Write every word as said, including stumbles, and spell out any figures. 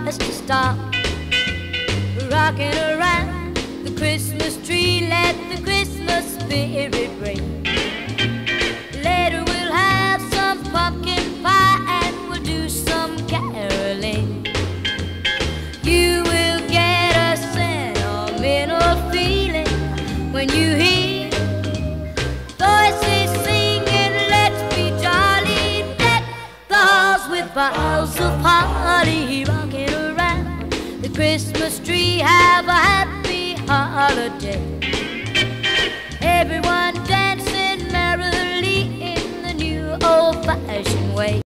promise to stop rocking around the Christmas tree. Let the Christmas spirit ring. Later we'll have some pumpkin pie and we'll do some caroling. You will get a sentimental feeling when you hear voices singing, let's be jolly. Deck the halls with boughs of holly, rocking around the Christmas tree. Have a happy holiday. Everyone